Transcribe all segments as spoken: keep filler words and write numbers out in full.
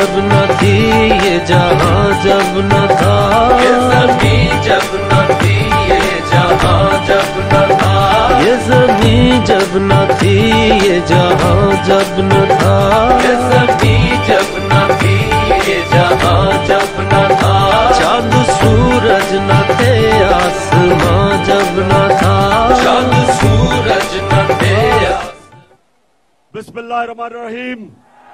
जब न थी ये जहां जब न था, ये ज़मीं जब न थी ये जहां जब न था, ये ज़मीं जब न थी ये जहां जब न था, ये ज़मीं जब न थी ये जहां जब न था, चांद सूरज न थे आसमां जब न था, चांद सूरज न थे। बिस्मिल्लाहिर्रहमानिर्रहीम।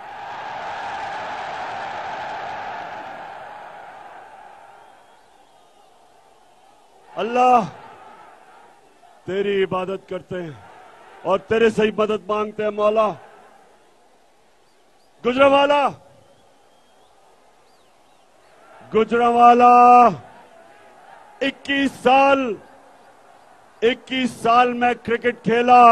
अल्लाह तेरी इबादत करते हैं और तेरे से ही मदद मांगते हैं मौला। गुजरांवाला गुजरांवाला इक्कीस साल इक्कीस साल में क्रिकेट खेला,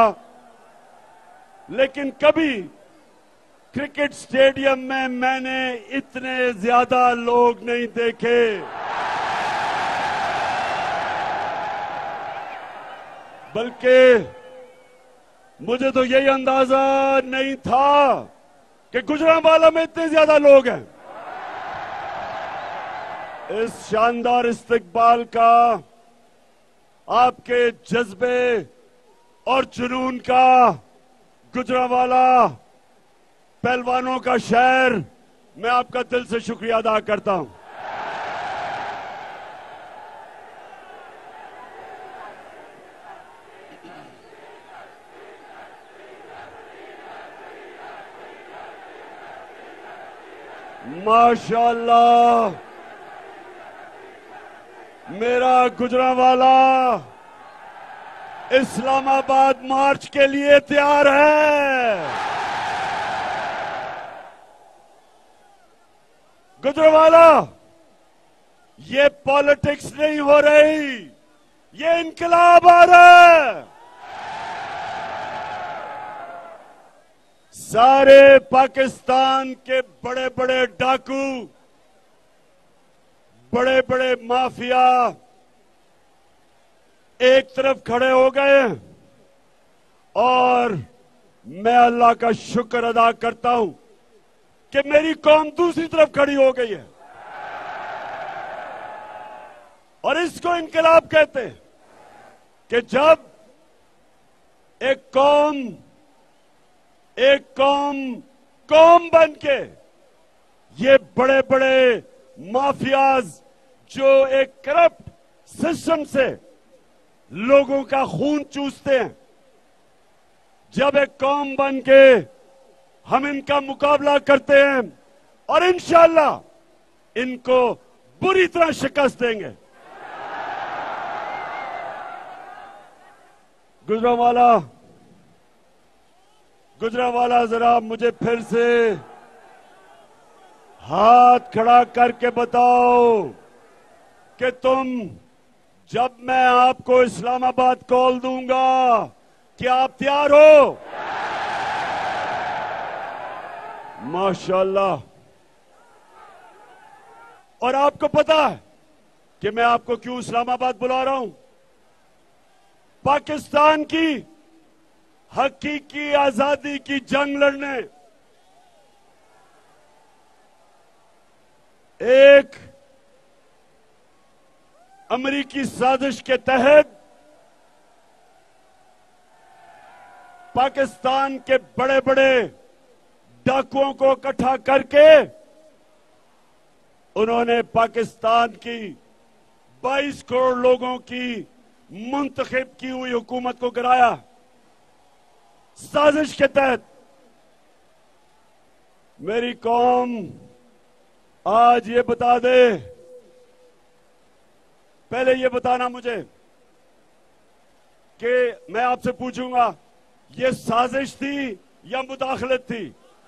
लेकिन कभी क्रिकेट स्टेडियम में मैंने इतने ज्यादा लोग नहीं देखे। बल्कि मुझे तो यही अंदाजा नहीं था कि गुजरांवाला में इतने ज्यादा लोग हैं। इस शानदार इस्तकबाल का, आपके जज्बे और जुनून का, गुजरांवाला पहलवानों का शहर, मैं आपका दिल से शुक्रिया अदा करता हूं। माशाअल्लाह, मेरा गुजरांवाला इस्लामाबाद मार्च के लिए तैयार है। गुजरांवाला, ये पॉलिटिक्स नहीं हो रही, ये इनकलाब आ रहा है। सारे पाकिस्तान के बड़े बड़े डाकू, बड़े बड़े माफिया एक तरफ खड़े हो गए और मैं अल्लाह का शुक्र अदा करता हूं कि मेरी कौम दूसरी तरफ खड़ी हो गई है। और इसको इनकलाब कहते हैं कि जब एक कौम एक कौम कौम बन के ये बड़े बड़े माफियाज जो एक करप्ट सिस्टम से लोगों का खून चूसते हैं, जब एक कौम बन के हम इनका मुकाबला करते हैं और इंशाअल्लाह इनको बुरी तरह शिकस्त देंगे। गुजरांवाला गुजरांवाला जरा मुझे फिर से हाथ खड़ा करके बताओ कि तुम, जब मैं आपको इस्लामाबाद कॉल दूंगा, क्या आप तैयार हो? माशाअल्लाह। और आपको पता है कि मैं आपको क्यों इस्लामाबाद बुला रहा हूं? पाकिस्तान की हकीकी आजादी की जंग लड़ने एक अमेरिकी साजिश के तहत पाकिस्तान के बड़े बड़े डाकुओं को इकट्ठा करके उन्होंने पाकिस्तान की बाईस करोड़ लोगों की मुंतखब की हुई हुकूमत को गिराया। साजिश के तहत मेरी कौम आज ये बता दे, पहले ये बताना मुझे कि मैं आपसे पूछूंगा, ये साजिश थी या मुदाखलत थी?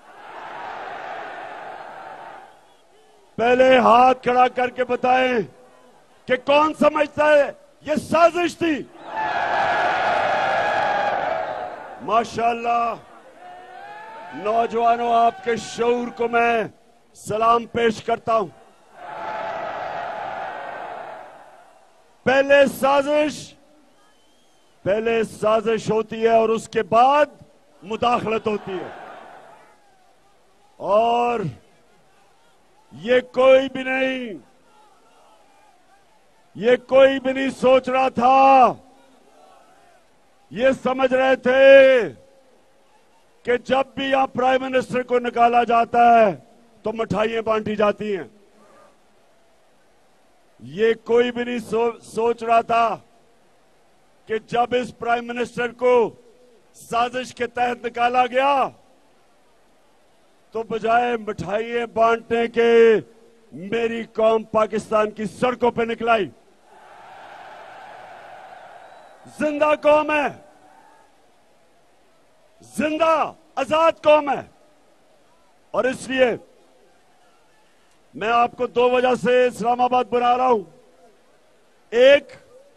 पहले हाथ खड़ा करके बताएं कि कौन समझता है ये साजिश थी? माशाअल्लाह, नौजवानों, आपके शऊर को मैं सलाम पेश करता हूं। पहले साजिश पहले साजिश होती है और उसके बाद मुदाखलत होती है। और ये कोई भी नहीं ये कोई भी नहीं सोच रहा था, ये समझ रहे थे कि जब भी यहां प्राइम मिनिस्टर को निकाला जाता है तो मिठाइयां बांटी जाती हैं। ये कोई भी नहीं सो, सोच रहा था कि जब इस प्राइम मिनिस्टर को साजिश के तहत निकाला गया तो बजाय मिठाइयां बांटने के मेरी कौम पाकिस्तान की सड़कों पर निकलाई। जिंदा कौम है, जिंदा आजाद कौम है। और इसलिए मैं आपको दो वजह से इस्लामाबाद बुला रहा हूं। एक,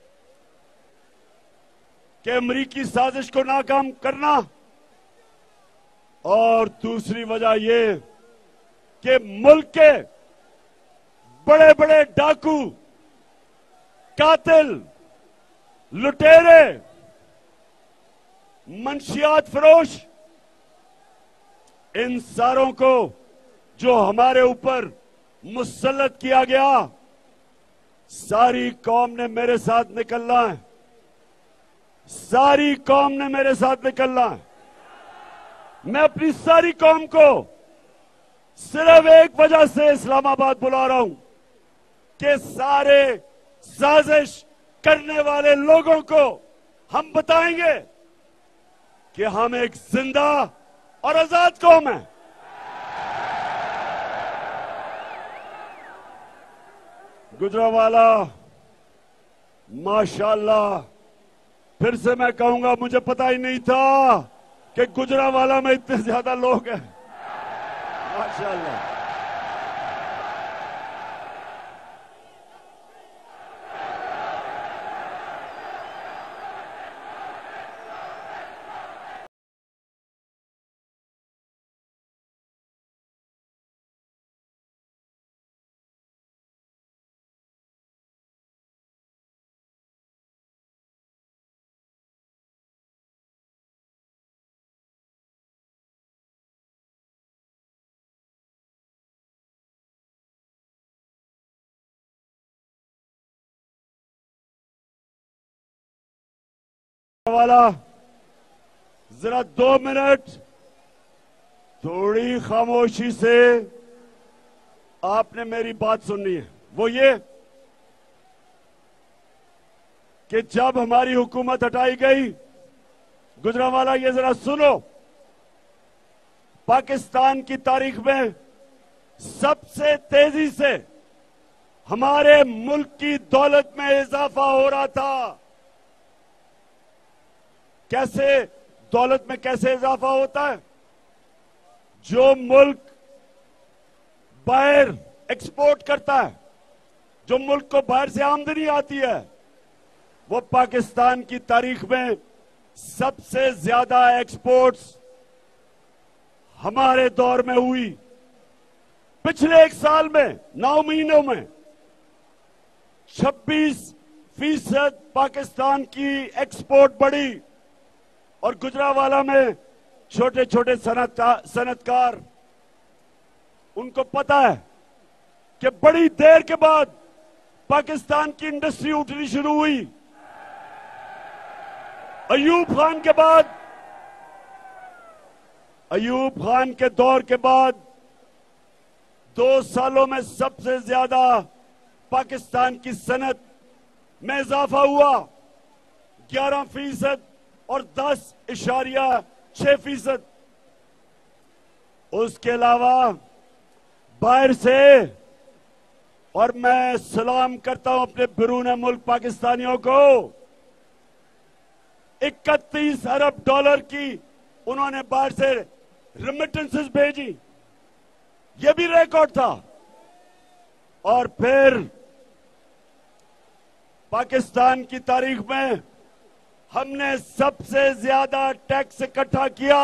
कि अमरीकी साजिश को नाकाम करना, और दूसरी वजह यह कि मुल्क के बड़े बड़े डाकू, कातिल, लुटेरे, मंशियात फरोश, इन सारों को जो हमारे ऊपर मुसल्लत किया गया, सारी कौम ने मेरे साथ निकलना है। सारी कौम ने मेरे साथ निकलना है। मैं अपनी सारी कौम को सिर्फ एक वजह से इस्लामाबाद बुला रहा हूं कि सारे साजिश करने वाले लोगों को हम बताएंगे कि हम एक जिंदा और आजाद कौम है। गुजरावाला, माशाअल्लाह, फिर से मैं कहूंगा, मुझे पता ही नहीं था कि गुजरावाला में इतने ज्यादा लोग हैं। माशाअल्लाह। वाला, जरा दो मिनट थोड़ी खामोशी से आपने मेरी बात सुननी है। वो ये कि जब हमारी हुकूमत हटाई गई, गुजरावाला ये जरा सुनो, पाकिस्तान की तारीख में सबसे तेजी से हमारे मुल्क की दौलत में इजाफा हो रहा था। कैसे दौलत में कैसे इजाफा होता है? जो मुल्क बाहर एक्सपोर्ट करता है, जो मुल्क को बाहर से आमदनी आती है, वो पाकिस्तान की तारीख में सबसे ज्यादा एक्सपोर्ट्स हमारे दौर में हुई। पिछले एक साल में, नौ महीनों में छब्बीस फीसद पाकिस्तान की एक्सपोर्ट बढ़ी। और गुजरावाला में छोटे छोटे सनतकार, उनको पता है कि बड़ी देर के बाद पाकिस्तान की इंडस्ट्री उठनी शुरू हुई। अयूब खान के बाद, अयूब खान के दौर के बाद दो सालों में सबसे ज्यादा पाकिस्तान की सनत में इजाफा हुआ, ग्यारह फीसद और दस इशारिया छह फीसद। उसके अलावा बाहर से, और मैं सलाम करता हूं अपने बिरून मुल्क पाकिस्तानियों को, इकतीस अरब डॉलर की उन्होंने बाहर से रेमिटेंसेस भेजी। यह भी रिकॉर्ड था। और फिर पाकिस्तान की तारीख में हमने सबसे ज्यादा टैक्स इकट्ठा किया,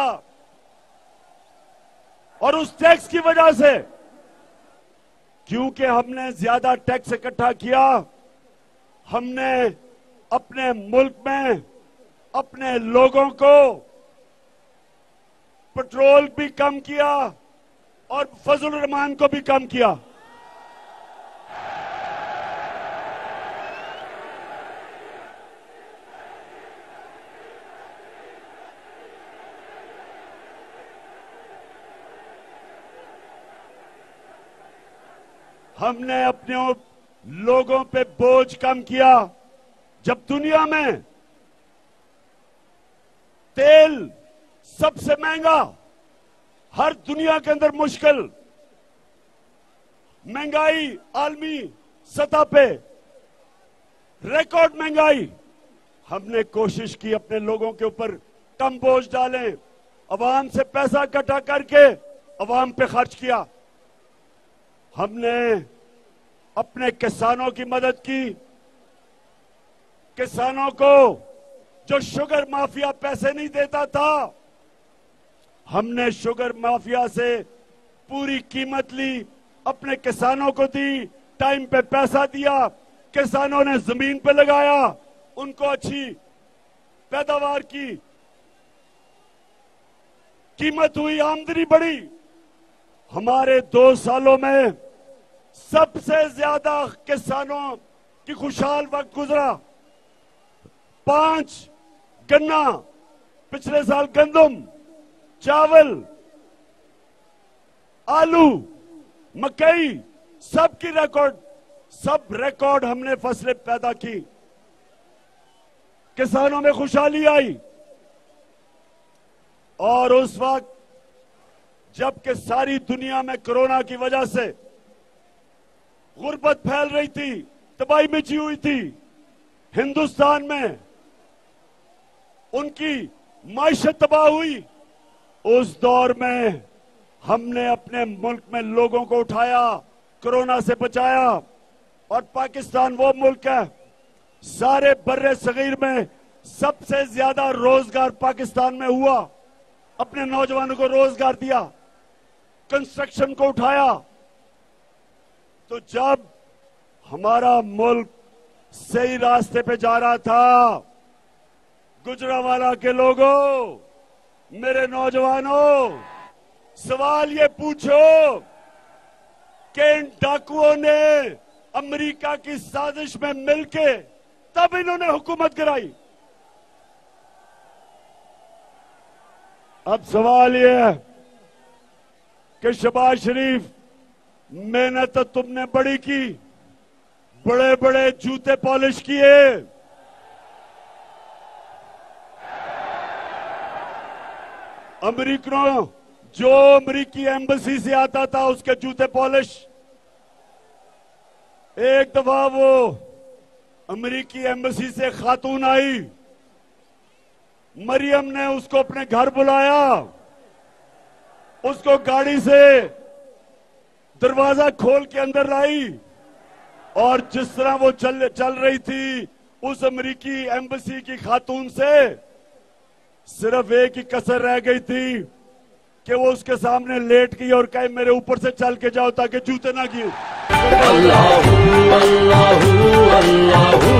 और उस टैक्स की वजह से, क्योंकि हमने ज्यादा टैक्स इकट्ठा किया, हमने अपने मुल्क में अपने लोगों को पेट्रोल भी कम किया और फजल रहमान को भी कम किया। हमने अपने लोगों पे बोझ कम किया। जब दुनिया में तेल सबसे महंगा, हर दुनिया के अंदर मुश्किल, महंगाई आलमी सतह पे रिकॉर्ड महंगाई, हमने कोशिश की अपने लोगों के ऊपर कम बोझ डालें, अवाम से पैसा इकट्ठा करके अवाम पे खर्च किया। हमने अपने किसानों की मदद की। किसानों को जो शुगर माफिया पैसे नहीं देता था, हमने शुगर माफिया से पूरी कीमत ली, अपने किसानों को दी, टाइम पे पैसा दिया, किसानों ने जमीन पे लगाया, उनको अच्छी पैदावार की, कीमत हुई, आमदनी बढ़ी। हमारे दो सालों में सबसे ज्यादा किसानों की खुशहाल वक्त गुजरा। पांच गन्ना, पिछले साल गंदम, चावल, आलू, मकई, सब की रिकॉर्ड, सब रिकॉर्ड हमने फसलें पैदा की। किसानों में खुशहाली आई। और उस वक्त जबकि सारी दुनिया में कोरोना की वजह से गुर्बत फैल रही थी, तबाही मची हुई थी, हिंदुस्तान में उनकी माइशत तबाह हुई। उस दौर में हमने अपने मुल्क में लोगों को उठाया, कोरोना से बचाया। और पाकिस्तान वो मुल्क है, सारे बर्रे सगीर में सबसे ज्यादा रोजगार पाकिस्तान में हुआ। अपने नौजवानों को रोजगार दिया, कंस्ट्रक्शन को उठाया। तो जब हमारा मुल्क सही रास्ते पे जा रहा था, गुजरांवाला के लोगों, मेरे नौजवानों, सवाल ये पूछो कि इन डाकुओं ने अमेरिका की साजिश में मिलके तब इन्होंने हुकूमत गिराई। अब सवाल ये है कि शहबाज शरीफ, मेहनत तो तुमने बड़ी की, बड़े बड़े जूते पॉलिश किए, अमेरिकनों, जो अमेरिकी एम्बेसी से आता था उसके जूते पॉलिश। एक दफा वो अमेरिकी एम्बेसी से खातून आई, मरियम ने उसको अपने घर बुलाया, उसको गाड़ी से दरवाजा खोल के अंदर लाई, और जिस तरह वो चल चल रही थी उस अमेरिकी एम्बेसी की खातून से, सिर्फ एक ही कसर रह गई थी कि वो उसके सामने लेट गई और कहे मेरे ऊपर से चल के जाओ ताकि जूते ना गिरे। अल्लाहू अल्लाहू अल्लाहू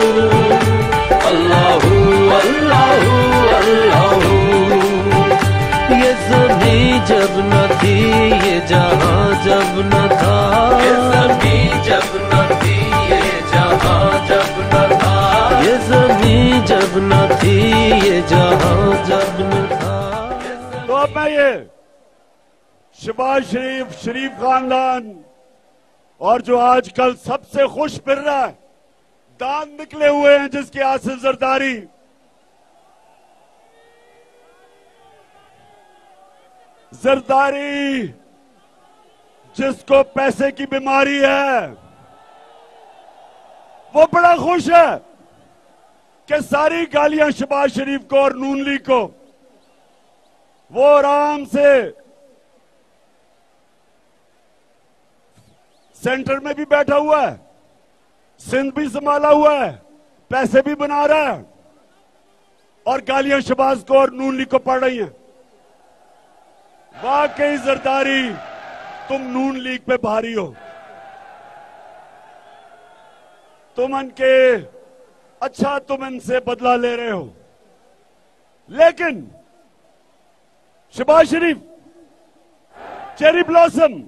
अल्लाहू अल्लाहू अल्लाहू। ये ज़मीं जब न थी, ये जहां जब न था, ये ज़मीं जब न थी, ये जहां जब न था, ये ज़मीं जब न थी, ये जहां जब न था। तो अब मैं ये शहबाज शरीफ, शरीफ खानदान, और जो आजकल सबसे खुश फिर रहा है, दांत निकले हुए हैं जिसके आसिफ जरदारी, जरदारी जिसको पैसे की बीमारी है, वो बड़ा खुश है कि सारी गालियां शहबाज शरीफ को और नून लीग को, वो आराम से सेंटर में भी बैठा हुआ है, सिंध भी संभाला हुआ है, पैसे भी बना रहा है, और गालियां शहबाज को और नून लीग को पड़ रही हैं। वाकई जरदारी, तुम नून लीग पे भारी हो, तुम इनके, अच्छा तुम इनसे बदला ले रहे हो। लेकिन शहबाज शरीफ चेरी ब्लॉसम,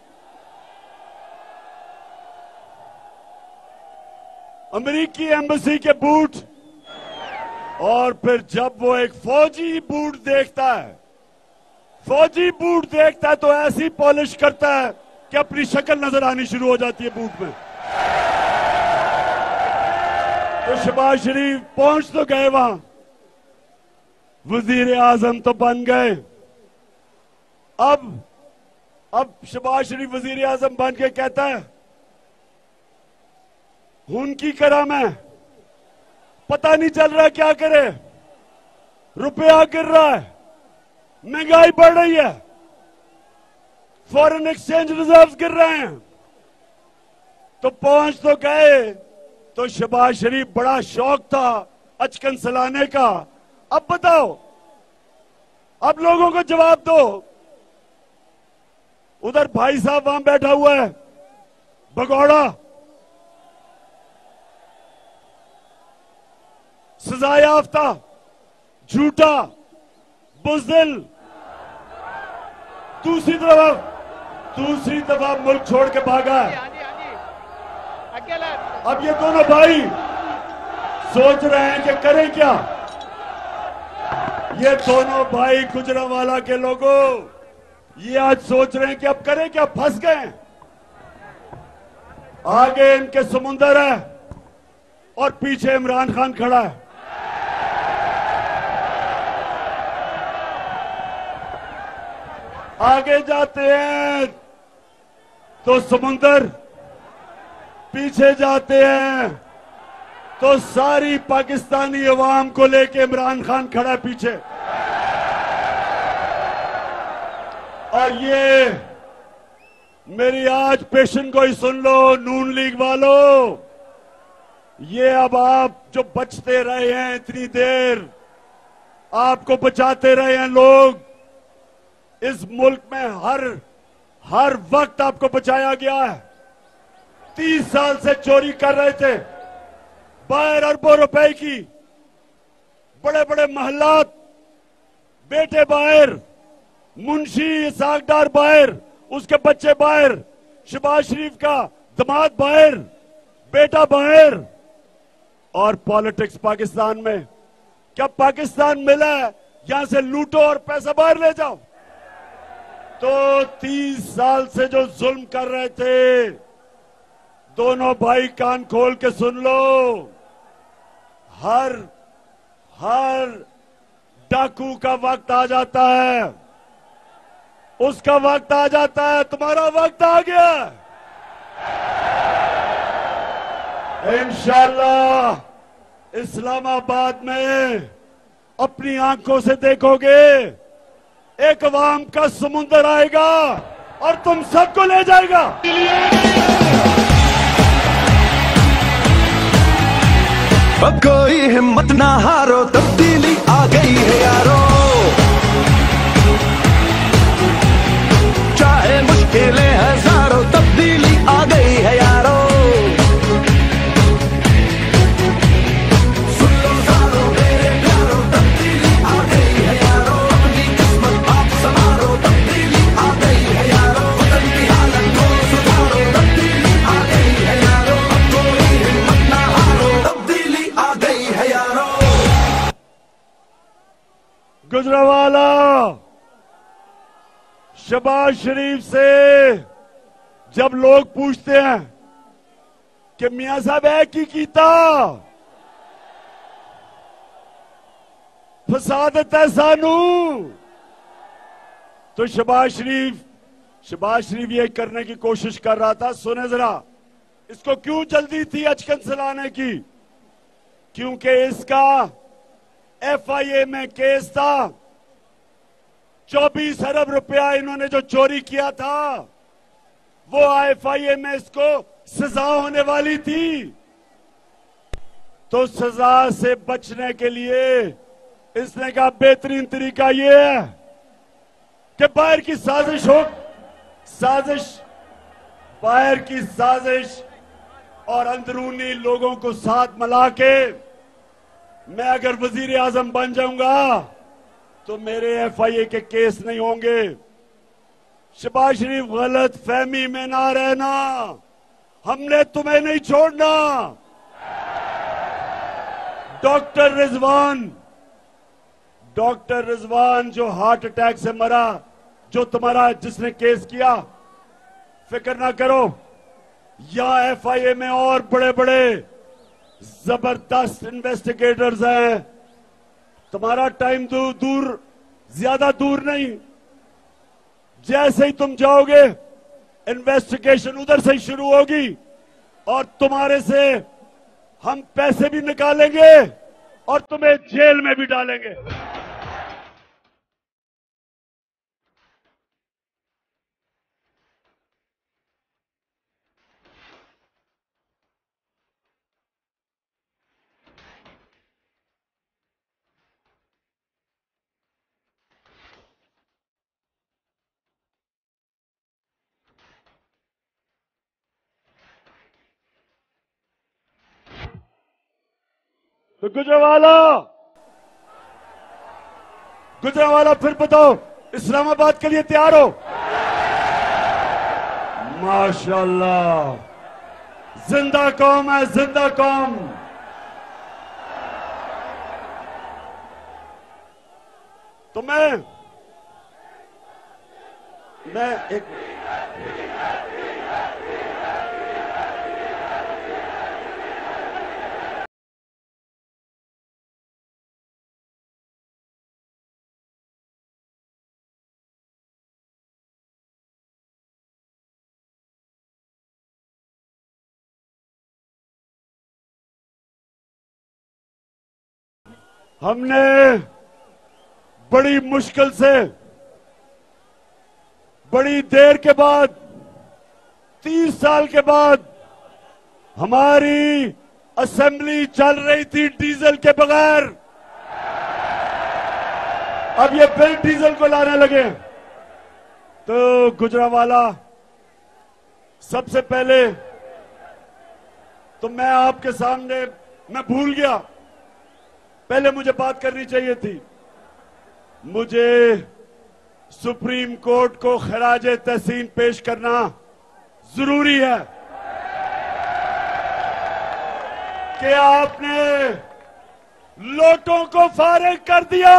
अमेरिकी एम्बेसी के बूट, और फिर जब वो एक फौजी बूट देखता है, फौजी बूट देखता है तो ऐसी पॉलिश करता है कि अपनी शक्ल नजर आनी शुरू हो जाती है बूथ में। तो शहबाज शरीफ पहुंच तो गए वहां, वजीर आजम तो बन गए। अब अब शहबाज शरीफ वजीर आजम बन के कहता है हुन की करा मैं, पता नहीं चल रहा क्या करे, रुपया गिर रहा है, महंगाई बढ़ रही है, फॉरेन एक्सचेंज रिजर्व्स गिर रहे हैं। तो पहुंच तो गए, तो शहबाज शरीफ बड़ा शौक था अचकन सलाने का। अब बताओ, अब लोगों को जवाब दो। उधर भाई साहब वहां बैठा हुआ है भगौड़ा, सजा याफ्ता, झूठा, बुज़दिल। दूसरी तरफ दूसरी दफा मुल्क छोड़ के भागा है। अब ये दोनों भाई सोच रहे हैं कि करें क्या। ये दोनों भाई गुजरांवाला के लोगों ये आज सोच रहे हैं कि अब करें क्या, फंस गए। आगे इनके समुंदर है और पीछे इमरान खान खड़ा है। आगे जाते हैं तो समुंदर, पीछे जाते हैं तो सारी पाकिस्तानी अवाम को लेके इमरान खान खड़ा है पीछे। और ये मेरी आज पेशन को ही सुन लो नून लीग वालों, ये अब आप जो बचते रहे हैं इतनी देर, आपको बचाते रहे हैं लोग। इस मुल्क में हर हर वक्त आपको बचाया गया है। तीस साल से चोरी कर रहे थे, बाहर अरबों रुपए की, बड़े बड़े महलात, बेटे बाहर, मुंशी इसाकडार बाहर, उसके बच्चे बाहर, शहबाज शरीफ का दामाद बाहर, बेटा बाहर। और पॉलिटिक्स पाकिस्तान में, क्या पाकिस्तान मिला है यहां से लूटो और पैसा बाहर ले जाओ? तो तीस साल से जो जुल्म कर रहे थे, दोनों भाई कान खोल के सुन लो, हर हर डाकू का वक्त आ जाता है, उसका वक्त आ जाता है, तुम्हारा वक्त आ गया। इंशाअल्लाह इस्लामाबाद में अपनी आंखों से देखोगे, एक अवाम का समुंदर आएगा और तुम सबको ले जाएगा। अब कोई हिम्मत ना हारो, तब्दीली आ गई है यारो। चाहे मुश्किलें हजारों, तब्दीली आ गई है यारो। गुजरांवाला शहबाज शरीफ से जब लोग पूछते हैं कि मियां साहब है की कीता फसाद है सानू, तो शहबाज शरीफ शहबाज शरीफ ये करने की कोशिश कर रहा था। सुने जरा, इसको क्यों जल्दी थी अचकन सलाने की? क्योंकि इसका एफ आई ए में केस था। चौबीस अरब रुपया इन्होंने जो चोरी किया था, वो एफ आई ए में इसको सजा होने वाली थी। तो सजा से बचने के लिए इसने कहा बेहतरीन तरीका ये है कि बाहर की साजिश हो, साजिश बाहर की साजिश और अंदरूनी लोगों को साथ मिला के मैं अगर वजीर आजम बन जाऊंगा तो मेरे एफ आई ए के केस नहीं होंगे। शहबाज शरीफ गलत फहमी में ना रहना, हमने तुम्हें नहीं छोड़ना। डॉक्टर रिजवान डॉक्टर रिजवान जो हार्ट अटैक से मरा, जो तुम्हारा जिसने केस किया, फिक्र ना करो, यहां एफआईए में और बड़े बड़े जबरदस्त इन्वेस्टिगेटर्स हैं। तुम्हारा टाइम दूर दूर ज्यादा दूर नहीं, जैसे ही तुम जाओगे इन्वेस्टिगेशन उधर से ही शुरू होगी और तुम्हारे से हम पैसे भी निकालेंगे और तुम्हें जेल में भी डालेंगे। तो गुजरावाला गुजरावाला फिर बताओ, इस्लामाबाद के लिए तैयार हो? माशाल्लाह, जिंदा कौम है, जिंदा कौम। तो मैं मैं एक हमने बड़ी मुश्किल से बड़ी देर के बाद तीस साल के बाद हमारी असेंबली चल रही थी डीजल के बगैर, अब ये फिर डीजल को लाने लगे। तो गुजरावाला, सबसे पहले तो मैं आपके सामने, मैं भूल गया, पहले मुझे बात करनी चाहिए थी। मुझे सुप्रीम कोर्ट को खराज तहसीन पेश करना जरूरी है कि आपने लोटों को फारिग कर दिया।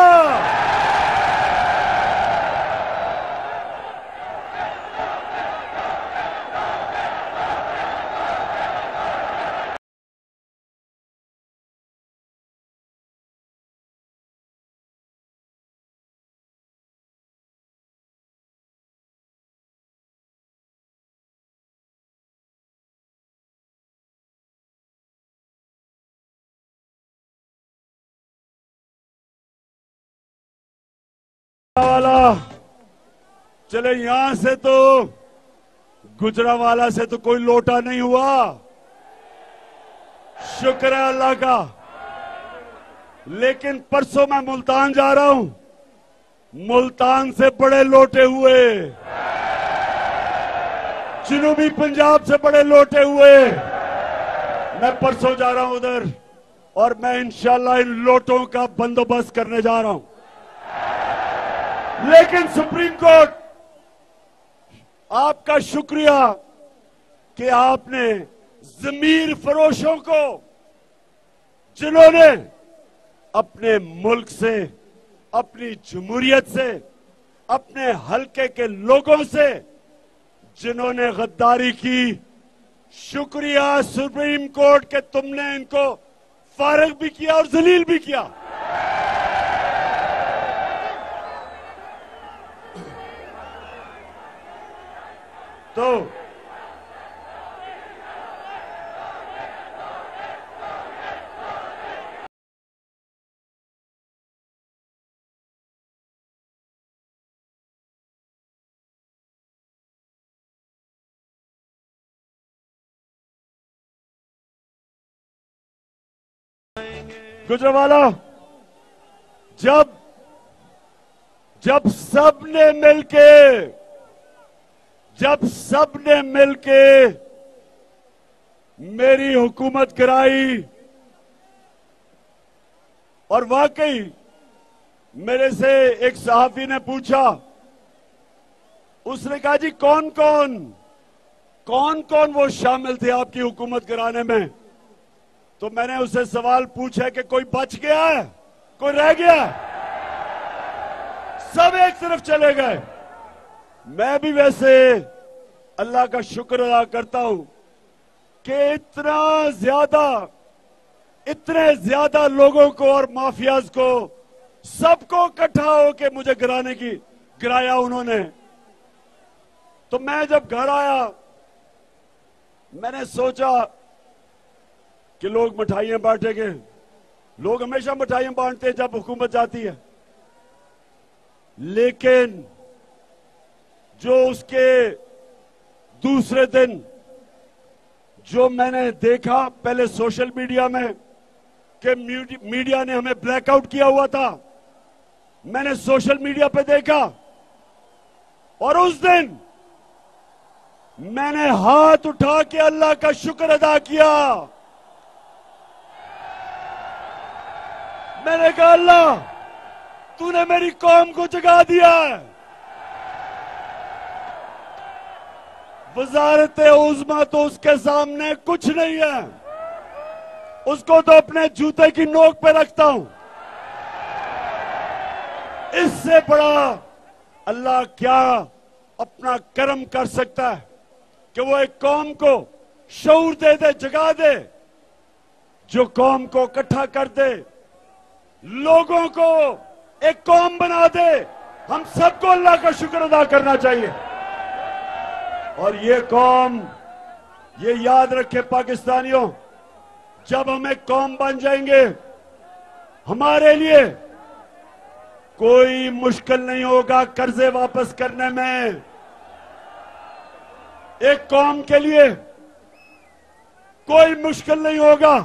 वाला चले, यहां से तो गुजरावाला से तो कोई लोटा नहीं हुआ, शुक्र है अल्लाह का। लेकिन परसों मैं मुल्तान जा रहा हूं, मुल्तान से बड़े लोटे हुए, जनूबी पंजाब से बड़े लोटे हुए। मैं परसों जा रहा हूं उधर और मैं इंशाल्लाह इन लोटों का बंदोबस्त करने जा रहा हूं। लेकिन सुप्रीम कोर्ट, आपका शुक्रिया कि आपने जमीर फरोशों को, जिन्होंने अपने मुल्क से, अपनी जमहूरियत से, अपने हलके के लोगों से जिन्होंने गद्दारी की, शुक्रिया सुप्रीम कोर्ट के तुमने इनको फारिग भी किया और जलील भी किया। तो गुजरावाला, जब जब सबने मिलके जब सबने मिलके मेरी हुकूमत गिराई और वाकई मेरे से एक सहाफी ने पूछा, उसने कहा जी कौन कौन कौन कौन वो शामिल थे आपकी हुकूमत गिराने में? तो मैंने उससे सवाल पूछा कि कोई बच गया है, कोई रह गया? सब एक तरफ चले गए। मैं भी वैसे अल्लाह का शुक्र अदा करता हूं कि इतना ज्यादा इतने ज्यादा लोगों को और माफियाज को सबको इकट्ठा होके मुझे गिराने की गिराया उन्होंने। तो मैं जब घर आया मैंने सोचा कि लोग मिठाइयां बांटेंगे। लोग हमेशा मिठाइयां बांटते हैं जब हुकूमत जाती है, लेकिन जो उसके दूसरे दिन जो मैंने देखा पहले सोशल मीडिया में कि मीडिया ने हमें ब्लैकआउट किया हुआ था, मैंने सोशल मीडिया पे देखा और उस दिन मैंने हाथ उठा के अल्लाह का शुक्र अदा किया। मैंने कहा अल्लाह तूने मेरी कौम को जगा दिया है। वजारत उज़्मा तो उसके सामने कुछ नहीं है, उसको तो अपने जूते की नोक पे रखता हूं। इससे बड़ा अल्लाह क्या अपना कर्म कर सकता है कि वो एक कौम को शऊर दे दे, जगा दे, जो कौम को इकट्ठा कर दे, लोगों को एक कौम बना दे। हम सबको अल्लाह का शुक्र अदा करना चाहिए। और ये कौम, ये याद रखे पाकिस्तानियों, जब हम एक कौम बन जाएंगे हमारे लिए कोई मुश्किल नहीं होगा कर्जे वापस करने में। एक कौम के लिए कोई मुश्किल नहीं होगा,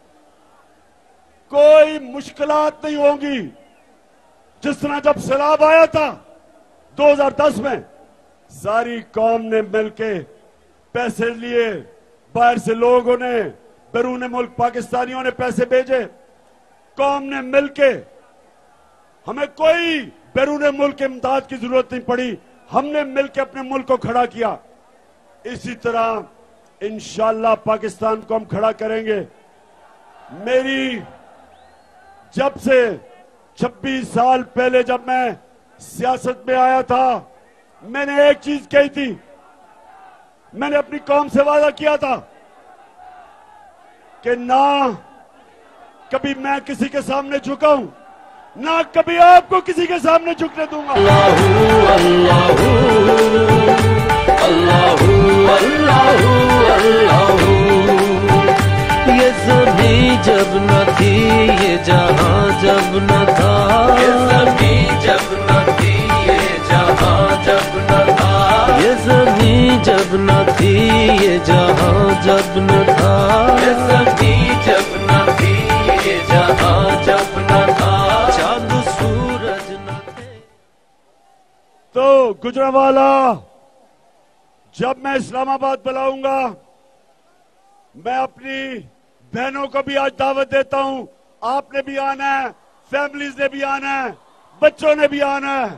कोई मुश्किलात नहीं होंगी। जिस तरह जब सैलाब आया था दो हज़ार दस में, सारी कौम ने मिलके पैसे लिए, बाहर से लोगों ने, बैरून मुल्क पाकिस्तानियों ने पैसे भेजे, कौम ने मिलके, हमें कोई बैरून मुल्क के इमदाद की जरूरत नहीं पड़ी, हमने मिलके अपने मुल्क को खड़ा किया। इसी तरह इंशाअल्लाह पाकिस्तान को हम खड़ा करेंगे। मेरी जब से छब्बीस साल पहले जब मैं सियासत में आया था, मैंने एक चीज कही थी, मैंने अपनी कौम से वादा किया था कि ना कभी मैं किसी के सामने झुकाऊं, ना कभी आपको किसी के सामने झुकने दूंगा। अल्लाहू अल्लाहू अल्लाहू अल्लाहू अल्लाहू। ये ज़मीं जब न थी, ये जहां जब न था, ये ज़मीं जब न थी, ये जहां जब न था, ये ज़मीं जब न थी, ये जहां जब न था, ये ज़मीं जब न थी, ये जहां जब न था, चांद सूरज न थे। तो गुजरांवाला, जब मैं इस्लामाबाद बुलाऊंगा, मैं अपनी बहनों को भी आज दावत देता हूं, आपने भी आना है, फैमिलीज ने भी आना है, बच्चों ने भी आना है।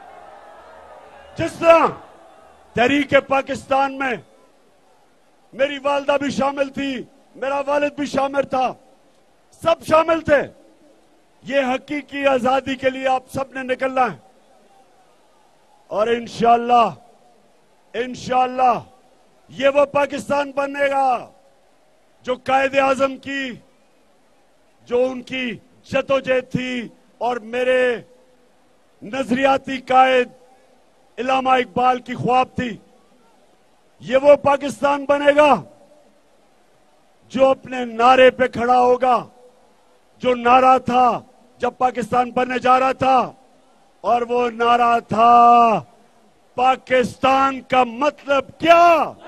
जिस तरह तहरीक पाकिस्तान में मेरी वालदा भी शामिल थी, मेरा वालिद भी शामिल था, सब शामिल थे। ये हकीकी आजादी के लिए आप सब ने निकलना है और इंशाअल्लाह इंशाअल्लाह ये वो पाकिस्तान बनेगा जो कायदे आजम की, जो उनकी जदोजहद थी और मेरे नजरियाती कायद इलामा इकबाल की ख्वाब थी। ये वो पाकिस्तान बनेगा जो अपने नारे पे खड़ा होगा, जो नारा था जब पाकिस्तान बनने जा रहा था, और वो नारा था पाकिस्तान का मतलब क्या,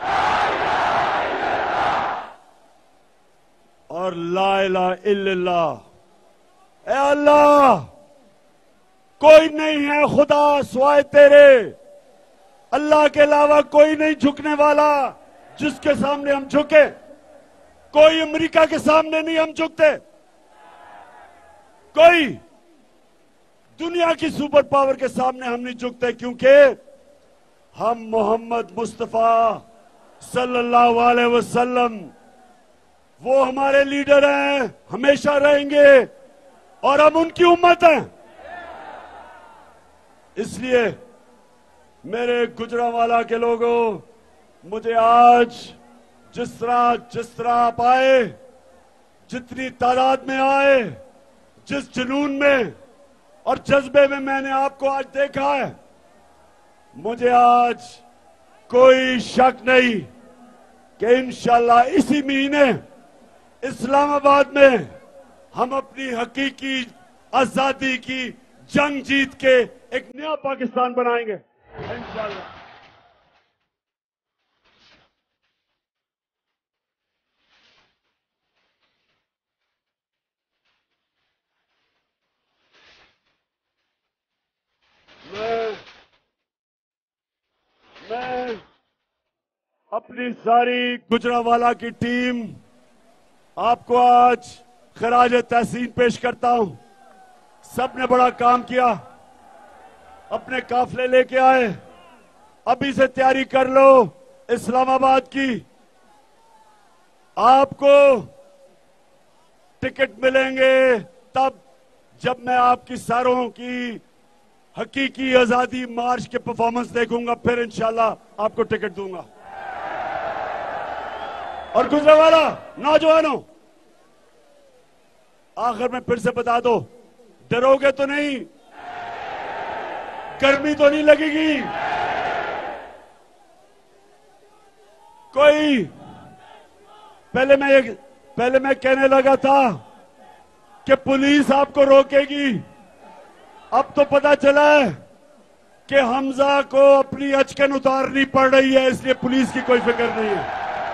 और ला इलाहा इल्लल्लाह। ए अल्लाह, कोई नहीं है खुदा सिवाय तेरे, अल्लाह के अलावा कोई नहीं झुकने वाला जिसके सामने हम झुके। कोई अमेरिका के सामने नहीं हम झुकते, कोई दुनिया की सुपर पावर के सामने हम नहीं झुकते, क्योंकि हम मोहम्मद मुस्तफा सल्लल्लाहु अलैहि वसल्लम वो हमारे लीडर हैं, हमेशा रहेंगे, और हम उनकी उम्मत हैं। इसलिए मेरे गुजरांवाला के लोगों, मुझे आज जिस तरह जिस तरह आप आए, जितनी तादाद में आए, जिस जुनून में और जज्बे में मैंने आपको आज देखा है, मुझे आज कोई शक नहीं कि इंशाल्लाह इसी महीने इस्लामाबाद में हम अपनी हकीकी आजादी की जंग जीत के एक नया पाकिस्तान बनाएंगे इंशाल्लाह। मैं मैं अपनी सारी गुजरावाला की टीम आपको आज खराज तहसीन पेश करता हूं। सबने बड़ा काम किया, अपने काफले लेके आए, अभी से तैयारी कर लो इस्लामाबाद की। आपको टिकट मिलेंगे तब जब मैं आपकी सारों की हकीकी आजादी मार्च के परफॉर्मेंस देखूंगा, फिर इंशाल्लाह आपको टिकट दूंगा। और गुजरावाला नौजवानों, आखिर में फिर से बता दो, डरोगे तो नहीं? गर्मी तो नहीं लगेगी? कोई पहले मैं एक पहले मैं कहने लगा था कि पुलिस आपको रोकेगी, अब तो पता चला है कि हमजा को अपनी अचकन उतारनी पड़ रही है, इसलिए पुलिस की कोई फिक्र नहीं है।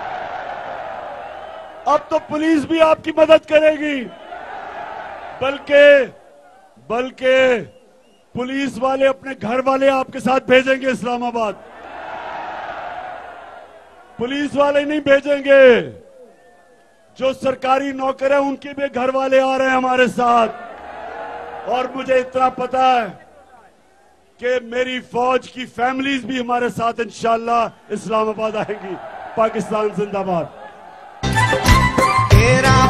अब तो पुलिस भी आपकी मदद करेगी, बल्कि बल्कि पुलिस वाले अपने घर वाले आपके साथ भेजेंगे इस्लामाबाद। पुलिस वाले नहीं भेजेंगे, जो सरकारी नौकर है उनके भी घर वाले आ रहे हैं हमारे साथ। और मुझे इतना पता है कि मेरी फौज की फैमिलीज भी हमारे साथ इंशाल्लाह इस्लामाबाद आएंगी। पाकिस्तान जिंदाबाद। तेरा